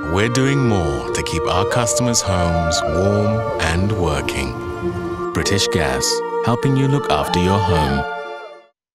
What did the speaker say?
we're doing more to keep our customers' homes warm and working. British Gas, helping you look after your home.